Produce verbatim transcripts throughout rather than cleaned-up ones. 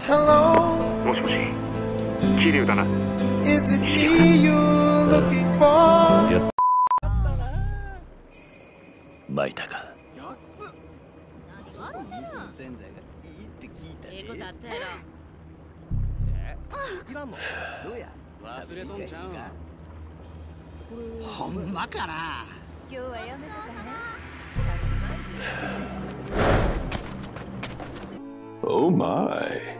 もしもし、桐生だな。やっ巻いたか。 ほんまかな。 今日はやめとかね。 Oh my.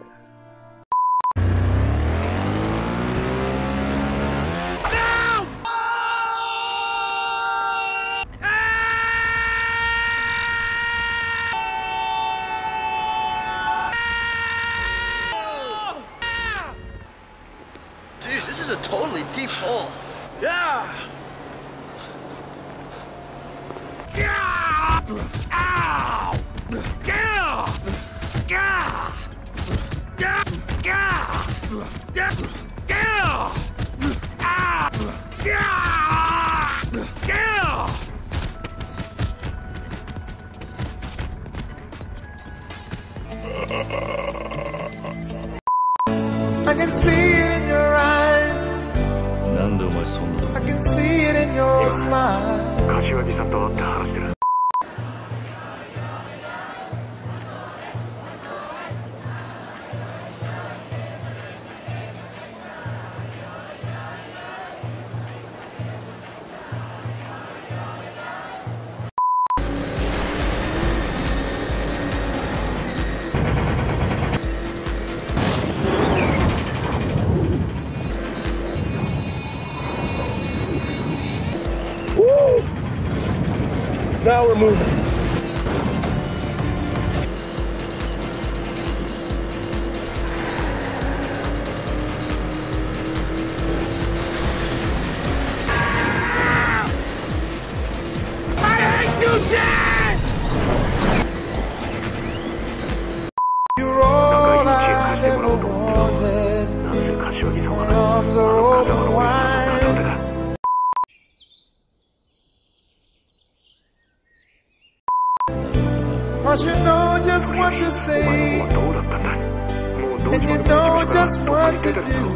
Dude, this is a totally deep hole. Yeah! Yeah! Ow! Yeah! Yeah! Yeah! Yeah! Yeah! Yeah! Ah! Yeah! Yeah! I can see it in your eyes. なんでお前そんなとこ I can see it in your smile. 柏木さんと会って話してる。 Now we're moving. I hate you, Dad! You're all I ever wanted. My arms are open wide. Cause you know just what to say, and you know just what to do.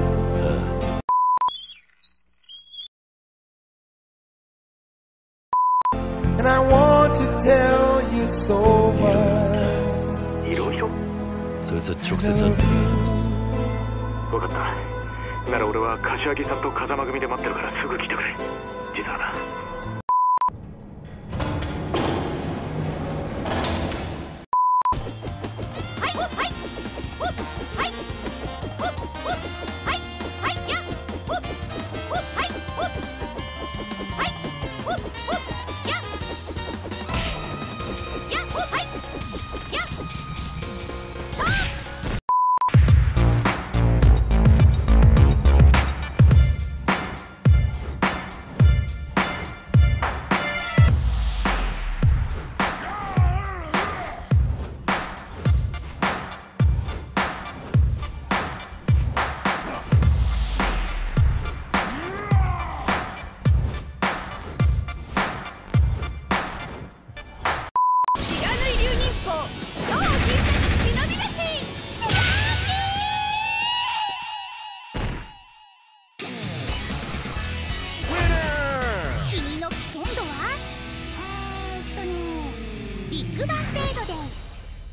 And I want to tell you so much. いろいろそいつは直接会ってます。分かった。なら俺は柏木さんと風間組で待ってるからすぐ来てくれ。実はな。 ビッグバン程度です。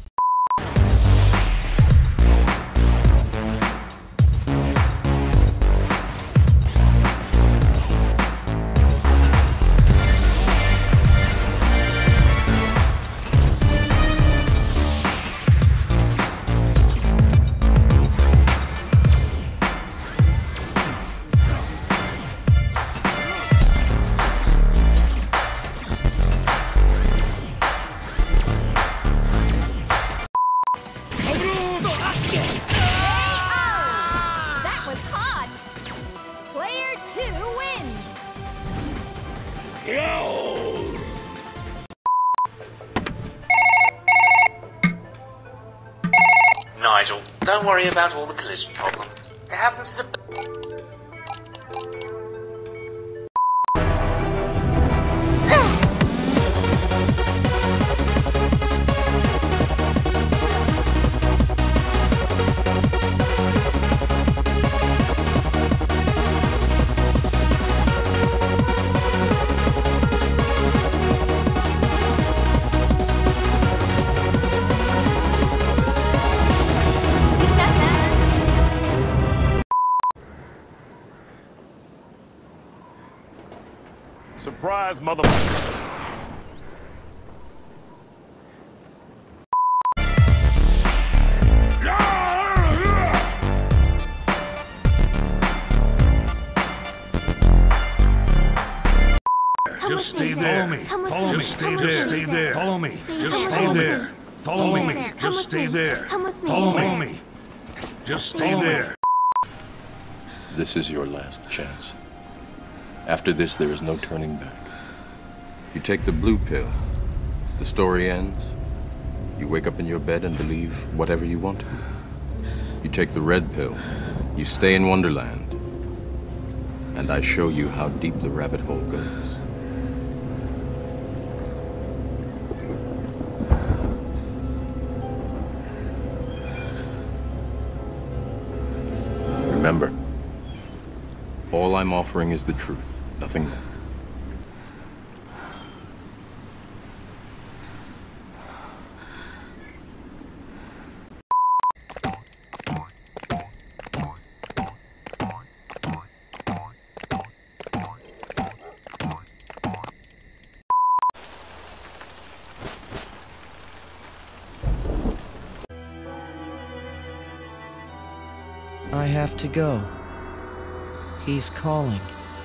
Nigel, don't worry about all the collision problems. It happens to... Surprise, motherfucker. Just stay there. Follow me. Just stay there. Stay there. Follow me. Just stay there. Follow me. Just stay there. Follow me. Just stay there. This is your last chance. After this, there is no turning back. You take the blue pill, the story ends. You wake up in your bed and believe whatever you want to. You take the red pill, you stay in Wonderland, and I show you how deep the rabbit hole goes. Remember, all I'm offering is the truth, nothing more. I have to go. He's calling.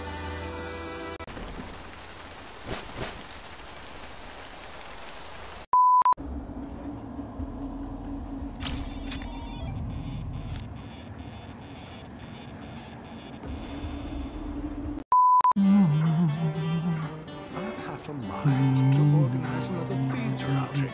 I've half a mind to organize another theater outing.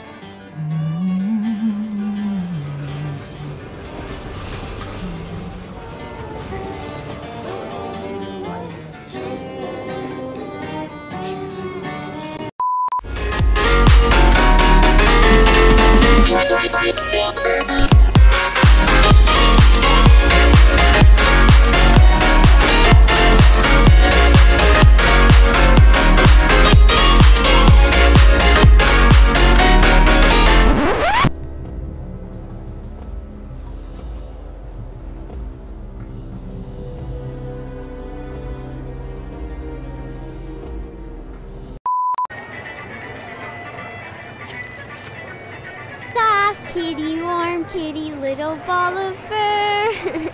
Soft kitty, warm kitty, little ball of fur.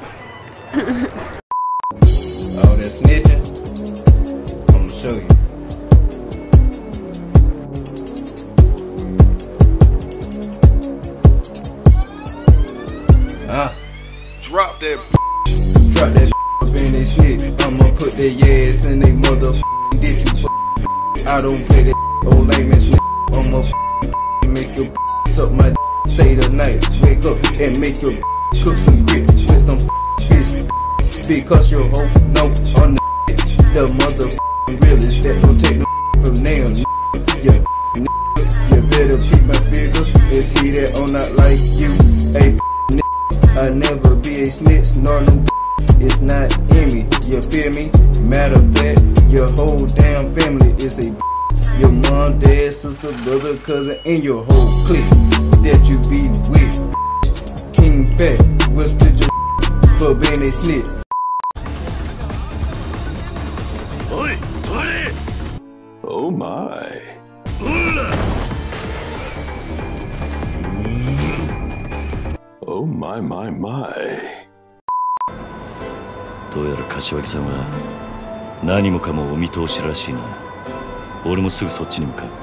All that snitching, I'ma show you. Ah, Drop that. drop that up in they snitch. I'ma put their ass in they motherfucking ditch. You I don't play that old lame ass snitch. I'ma make your suck my stay the night. Wake up and make your cook some grits with some fish. Because your hoe know on the the motherfucking realest that don't take no from them. Yeah, you better keep my figures and see that I'm not like you. Hey, I never be a snitch nor no. It's not in me, you feel me? Matter of fact, your whole damn family is a. Your mom, dad, sister, brother, cousin, and your whole clique that you be with. King Fat will split your for being a snitch. Oi, oi! Oh my. Oh my my my. どうやら柏木さんは何もかもお見通しらしいな。俺もすぐそっちに向かう。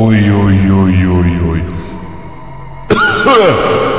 おいおいおいおいおい